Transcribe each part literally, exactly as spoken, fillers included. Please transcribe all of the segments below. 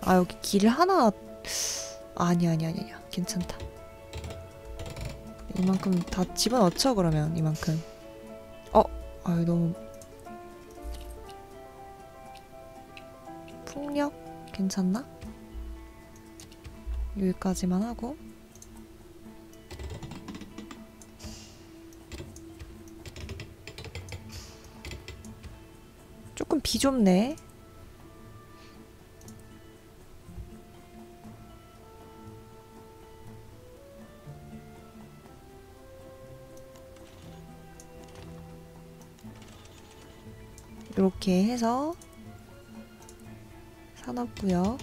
아 여기 길 하나 아니 아니 아니 아니야 괜찮다. 이만큼 다 집어넣죠 그러면 이만큼. 어? 아유 너무 풍력 괜찮나? 여기까지만 하고 조금 비좁네. 이렇게 해서 산업구역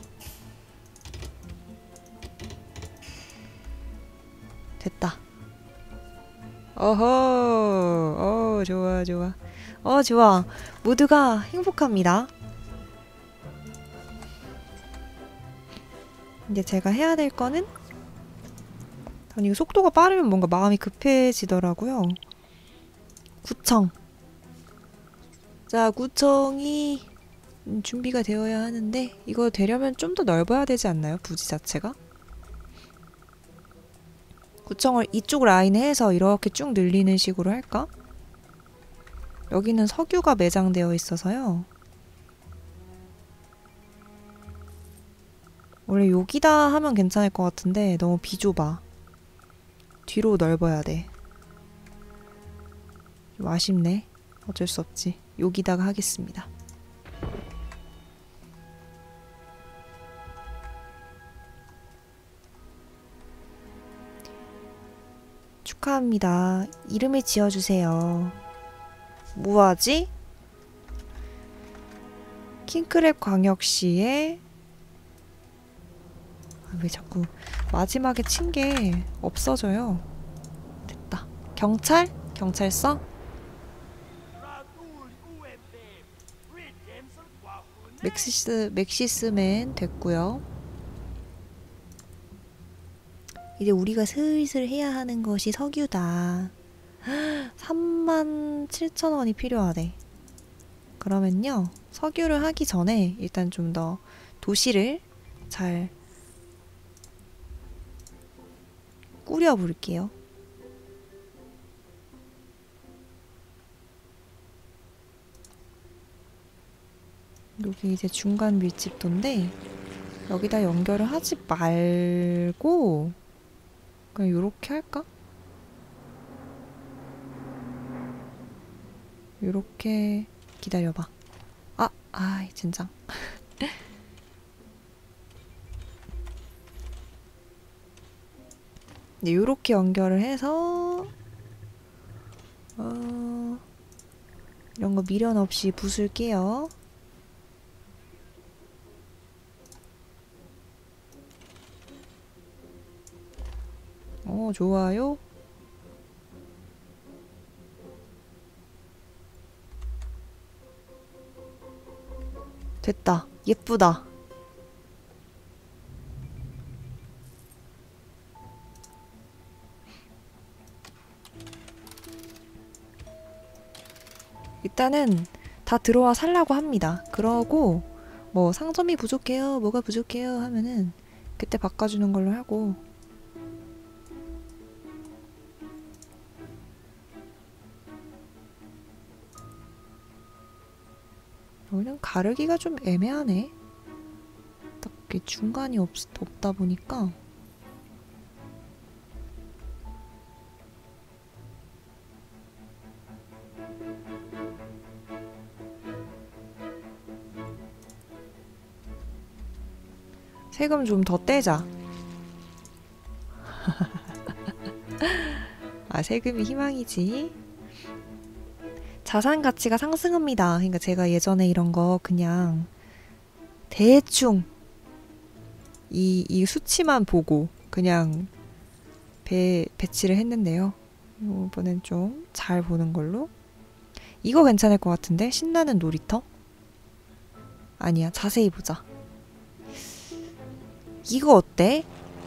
됐다. 어허, 어 좋아 좋아, 어 좋아. 모두가 행복합니다. 이제 제가 해야 될 거는, 아니 이거 속도가 빠르면 뭔가 마음이 급해지더라고요. 구청. 자, 구청이 준비가 되어야 하는데 이거 되려면 좀 더 넓어야 되지 않나요? 부지 자체가? 구청을 이쪽 라인에 해서 이렇게 쭉 늘리는 식으로 할까? 여기는 석유가 매장되어 있어서요. 원래 여기다 하면 괜찮을 것 같은데 너무 비좁아. 뒤로 넓어야 돼. 좀 아쉽네. 어쩔 수 없지. 여기다가 하겠습니다. 축하합니다. 이름을 지어주세요. 뭐하지? 킹크랩 광역시에 아, 왜 자꾸 마지막에 친 게 없어져요. 됐다. 경찰? 경찰서? 멕시스, 멕시스맨 됐고요. 이제 우리가 슬슬 해야 하는 것이 석유다. 삼만 칠천 원이 필요하대. 그러면요, 석유를 하기 전에 일단 좀 더 도시를 잘 꾸려 볼게요. 여기 이제 중간 밀집도인데 여기다 연결을 하지 말고 그냥 요렇게 할까? 요렇게 기다려봐. 아! 아이 젠장. 네, 요렇게 연결을 해서 어... 이런 거 미련 없이 부술게요. 어, 좋아요. 됐다. 예쁘다. 일단은 다 들어와 살라고 합니다. 그러고 뭐 상점이 부족해요, 뭐가 부족해요 하면은 그때 바꿔주는 걸로 하고. 여기는 가르기가 좀 애매하네. 딱 이렇게 중간이 없, 없다 보니까. 세금 좀 더 떼자. 아, 세금이 희망이지. 자산 가치가 상승합니다. 그러니까 제가 예전에 이런 거 그냥 대충 이, 이 수치만 보고 그냥 배, 배치를 했는데요. 이번엔 좀 잘 보는 걸로. 이거 괜찮을 것 같은데? 신나는 놀이터? 아니야, 자세히 보자. 이거 어때?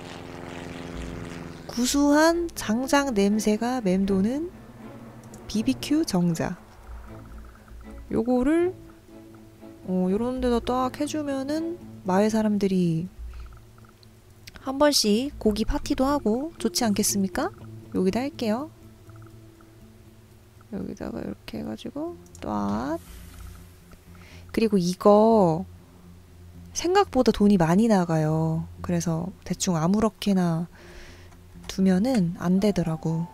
구수한 장작 냄새가 맴도는 비비큐 정자. 요거를 어, 요런 데다 딱 해주면은 마을 사람들이 한 번씩 고기 파티도 하고 좋지 않겠습니까? 여기다 할게요. 여기다가 이렇게 해가지고 또 그리고 이거 생각보다 돈이 많이 나가요. 그래서 대충 아무렇게나 두면은 안 되더라고.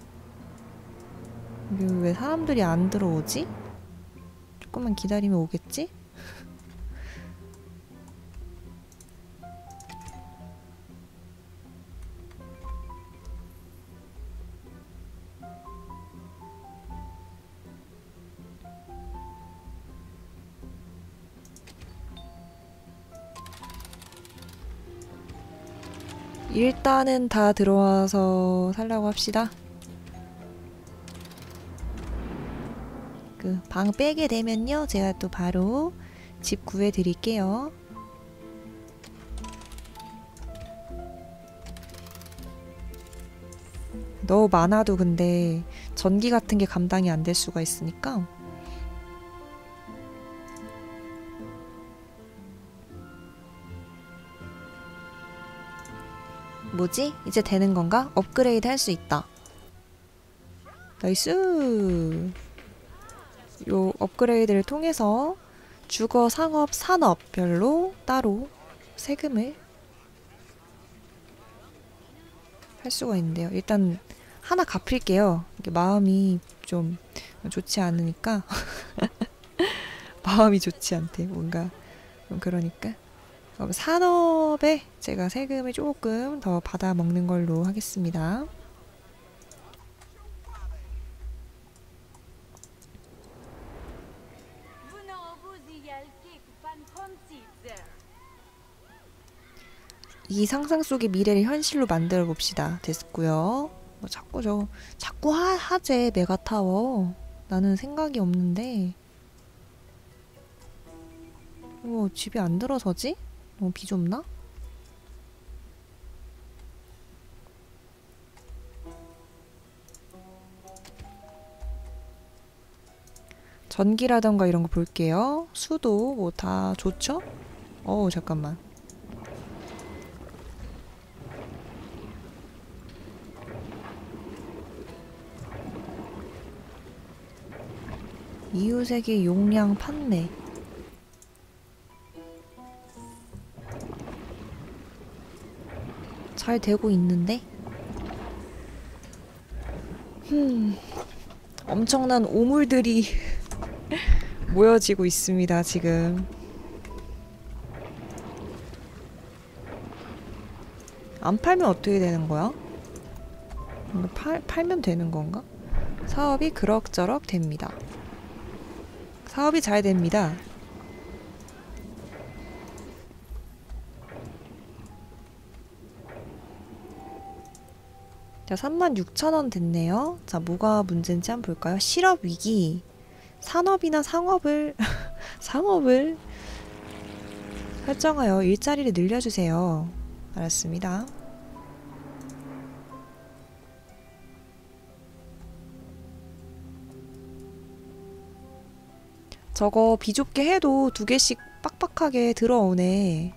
이게 왜 사람들이 안 들어오지? 조금만 기다리면 오겠지? 일단은 다 들어와서 살라고 합시다. 그 방 빼게 되면요, 제가 또 바로 집 구해드릴게요. 너무 많아도 근데 전기 같은 게 감당이 안 될 수가 있으니까. 뭐지? 이제 되는 건가? 업그레이드 할 수 있다. 나이스. 요 업그레이드를 통해서 주거, 상업, 산업별로 따로 세금을 할 수가 있는데요. 일단 하나 갚을게요. 이게 마음이 좀 좋지 않으니까. 마음이 좋지 않대. 뭔가 그러니까. 그럼 산업에 제가 세금을 조금 더 받아 먹는 걸로 하겠습니다. 이 상상 속의 미래를 현실로 만들어 봅시다. 됐고요. 뭐 자꾸 저 자꾸 하, 하재 메가타워. 나는 생각이 없는데. 어, 집이 안 들어서지? 너무 비좁나? 전기라던가 이런 거 볼게요. 수도 뭐 다 좋죠? 어우, 잠깐만. 이웃에게 용량 판매. 잘 되고 있는데? 흠, 엄청난 오물들이 모여지고 있습니다, 지금. 안 팔면 어떻게 되는 거야? 팔, 팔면 되는 건가? 사업이 그럭저럭 됩니다. 사업이 잘 됩니다. 자, 삼만 육천 원 됐네요. 자, 뭐가 문제인지 한번 볼까요? 실업 위기. 산업이나 상업을 상업을 설정하여 일자리를 늘려주세요. 알았습니다. 저거 비좁게 해도 두 개씩 빡빡하게 들어오네.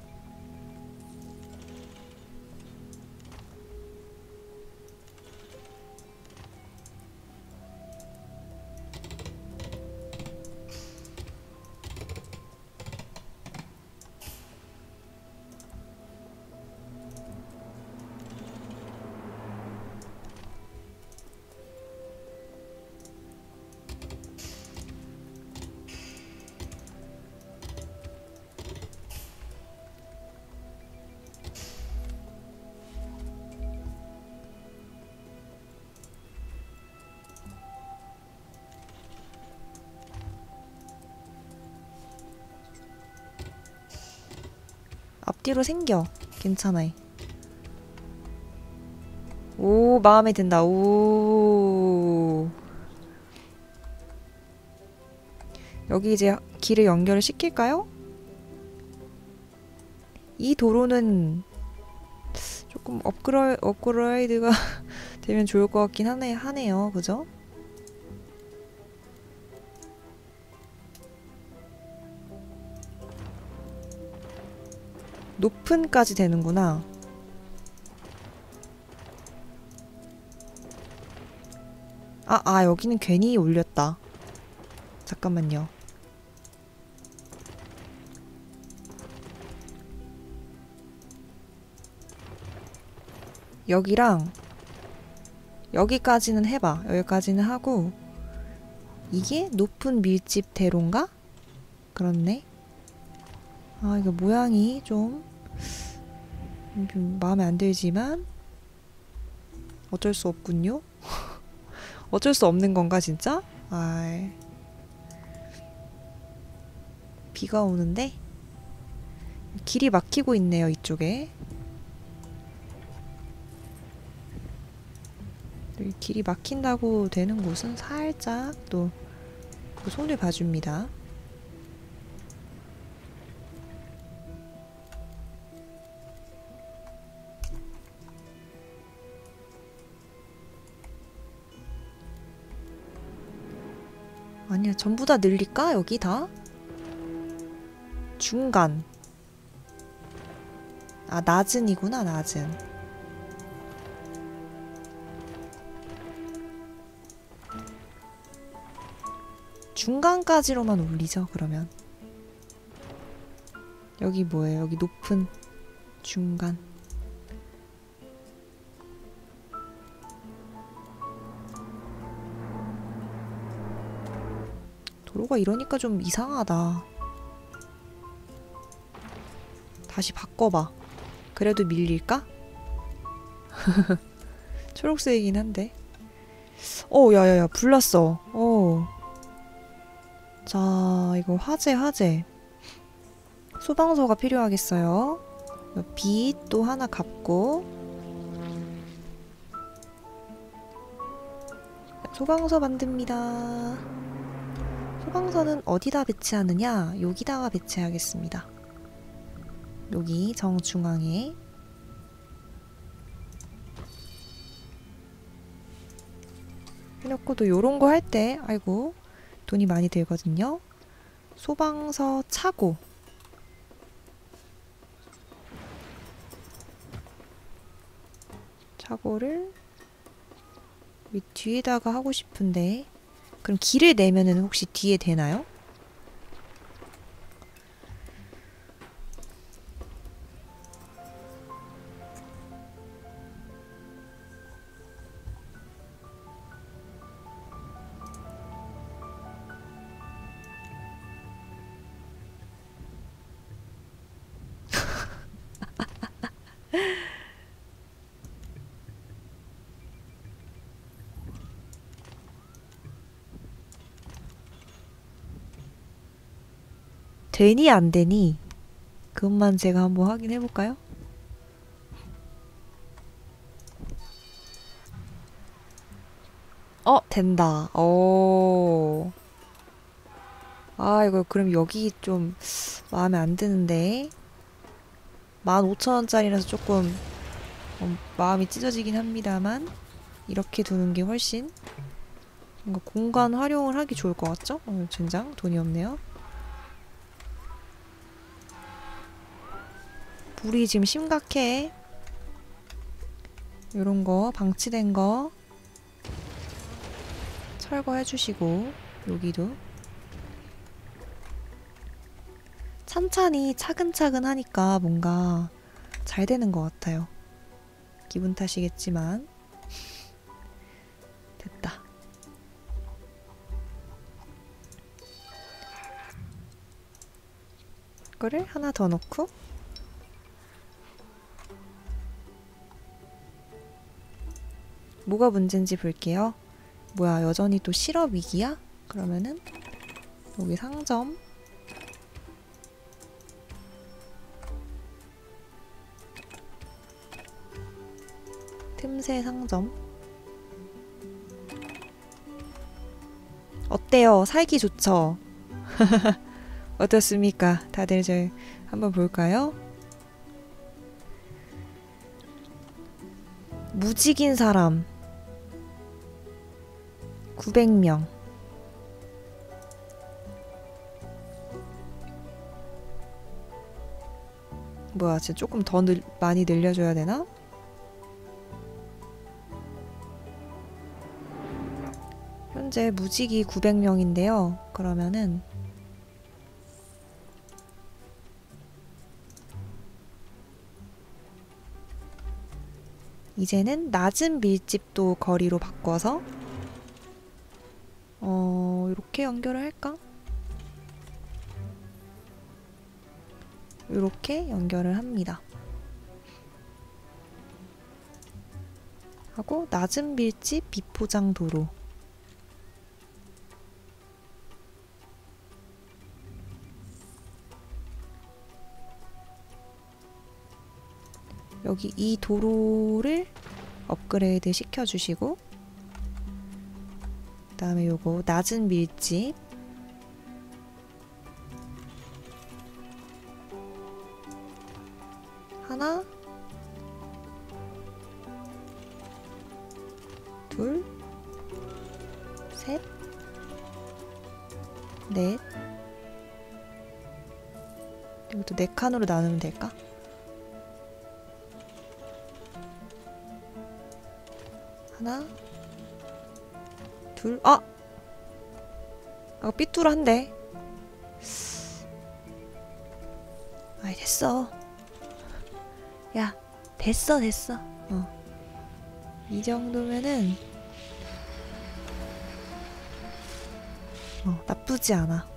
앞뒤로 생겨. 괜찮아. 오, 마음에 든다. 오. 여기 이제 길을 연결을 시킬까요? 이 도로는 조금 업그레, 업그레이드가 되면 좋을 것 같긴 하네, 하네요. 그죠? 높은까지 되는구나. 아, 아, 여기는 괜히 올렸다. 잠깐만요. 여기랑 여기까지는 해봐. 여기까지는 하고 이게 높은 밀집 대로인가? 그렇네. 아, 이거 모양이 좀, 좀 마음에 안 들지만 어쩔 수 없군요. 어쩔 수 없는 건가 진짜? 아, 비가 오는데 길이 막히고 있네요, 이쪽에. 여기 길이 막힌다고 되는 곳은 살짝 또 그 손을 봐줍니다. 아니야, 전부 다 늘릴까? 여기 다? 중간. 아, 낮은이구나, 낮은. 중간까지로만 올리죠, 그러면. 여기 뭐예요? 여기 높은 중간. 도로가 이러니까 좀 이상하다. 다시 바꿔봐. 그래도 밀릴까? 초록색이긴 한데. 어, 야야야, 불났어. 어. 자, 이거 화재, 화재. 소방서가 필요하겠어요. 빛 또 하나 갚고. 소방서 만듭니다. 소방서는 어디다 배치하느냐? 여기다가 배치하겠습니다. 여기 정중앙에. 해놓고 또 요런 거 할 때, 아이고, 돈이 많이 들거든요. 소방서 차고. 차고를 위 뒤에다가 하고 싶은데, 그럼 길을 내면은 혹시 뒤에 되나요? 되니 안 되니? 그것만 제가 한번 확인해 볼까요? 어, 된다. 오. 아, 이거 그럼 여기 좀 마음에 안 드는데. 만 오천 원짜리라서 조금 어, 마음이 찢어지긴 합니다만 이렇게 두는 게 훨씬 뭔가 공간 활용을 하기 좋을 것 같죠? 어, 젠장 돈이 없네요. 불이 지금 심각해. 요런 거 방치된 거 철거해 주시고 여기도 찬찬히 차근차근 하니까 뭔가 잘 되는 것 같아요. 기분 탓이겠지만 됐다. 이거를 하나 더 넣고 뭐가 문제인지 볼게요. 뭐야, 여전히 또 실업 위기야? 그러면은 여기 상점 틈새 상점 어때요? 살기 좋죠? 어떻습니까? 다들 저 한번 볼까요? 무직인 사람 구백 명. 뭐야, 진짜 조금 더 늘, 많이 늘려줘야 되나? 현재 무직이 구백 명인데요. 그러면은 이제는 낮은 밀집도 거리로 바꿔서 어... 이렇게 연결을 할까? 이렇게 연결을 합니다. 하고 낮은 밀집 비포장 도로. 여기 이 도로를 업그레이드 시켜주시고, 그 다음에 요거 낮은 밀집 하나, 둘, 셋, 넷. 이것도 네 칸으로 나누면 될까? 하나, 둘, 아! 아, 삐뚤한데. 아이, 됐어. 야, 됐어, 됐어. 어. 이 정도면은, 어, 나쁘지 않아.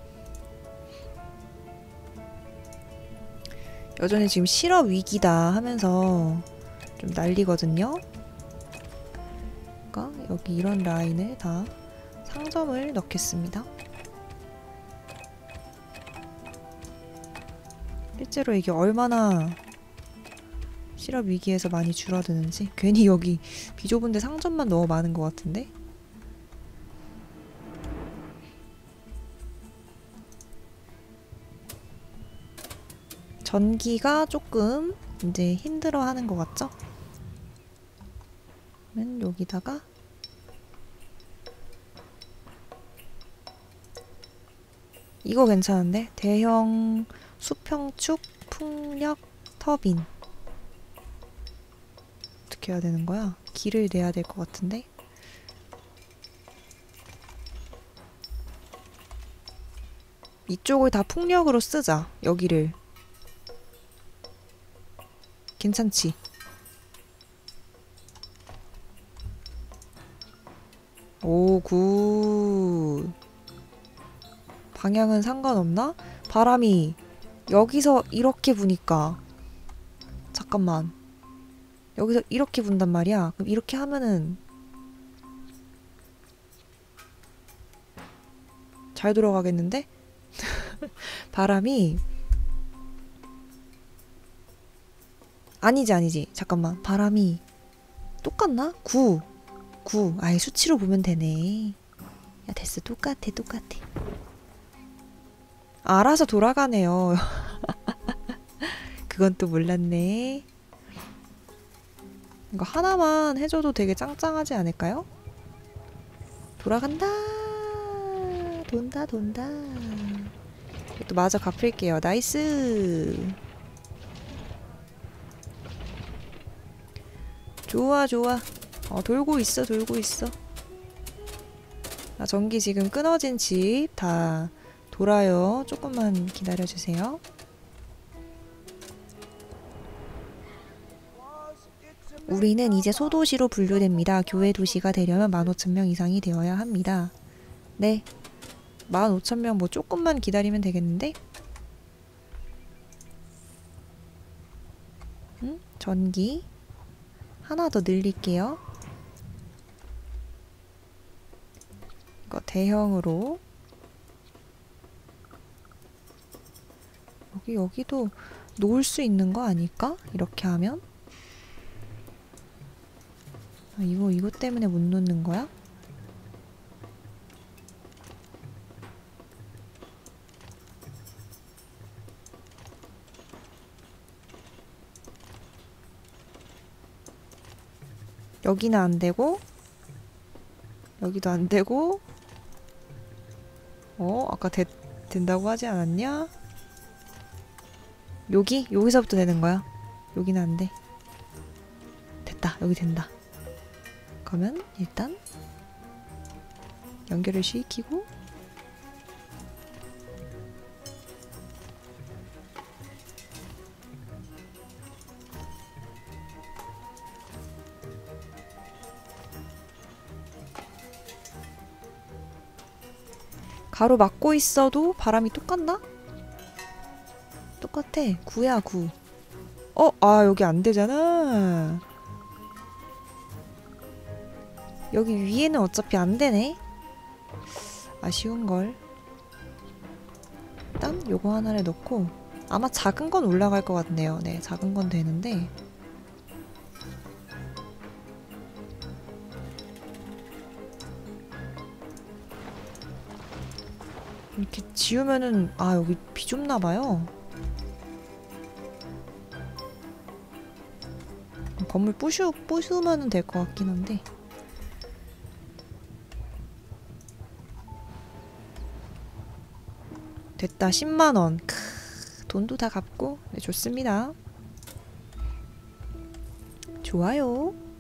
여전히 지금 실업 위기다 하면서 좀 난리거든요. 그러니까 여기 이런 라인을 다 상점을 넣겠습니다. 실제로 이게 얼마나 실업 위기에서 많이 줄어드는지. 괜히 여기 비좁은데 상점만 너무 많은 것 같은데? 전기가 조금 이제 힘들어하는 것 같죠? 그러면 여기다가 이거 괜찮은데? 대형 수평축 풍력 터빈. 어떻게 해야 되는 거야? 길을 내야 될 것 같은데? 이쪽을 다 풍력으로 쓰자. 여기를. 괜찮지? 오, 굿. 방향은 상관없나? 바람이 여기서 이렇게 부니까. 잠깐만. 여기서 이렇게 분단 말이야. 그럼 이렇게 하면은 잘 돌아가겠는데? 바람이 아니지 아니지 잠깐만 바람이 똑같나? 구 구 아예 수치로 보면 되네. 야 됐어 똑같아 똑같아. 알아서 돌아가네요. 그건 또 몰랐네. 이거 하나만 해줘도 되게 짱짱하지 않을까요? 돌아간다. 돈다 돈다. 또 마저 갚을게요. 나이스. 좋아 좋아. 어 돌고 있어 돌고 있어. 아, 전기 지금 끊어진 집 다 돌아요. 조금만 기다려주세요. 우리는 이제 소도시로 분류됩니다. 교회 도시가 되려면 만 오천 명 이상이 되어야 합니다. 네. 만 오천 명 뭐 조금만 기다리면 되겠는데? 응? 전기 하나 더 늘릴게요. 이거 대형으로. 여기 여기도 놓을 수 있는 거 아닐까? 이렇게 하면? 아, 이거 이거 때문에 못 놓는 거야? 여기는 안 되고 여기도 안 되고 어? 아까 되, 된다고 하지 않았냐? 여기? 여기서부터 되는 거야? 여기는 안 돼. 됐다. 여기 된다. 그러면 일단 연결을 시키고 가로 막고 있어도 바람이 똑같나? 똑같아. 구야 구. 어? 아 여기 안 되잖아. 여기 위에는 어차피 안 되네. 아쉬운걸. 일단 요거 하나를 넣고 아마 작은 건 올라갈 것 같네요. 네, 작은 건 되는데 이렇게 지우면은 아 여기 비좁나봐요. 건물 부수, 부수면은 될 것 같긴 한데 됐다. 십만 원. 크, 돈도 다 갚고 네, 좋습니다. 좋아요.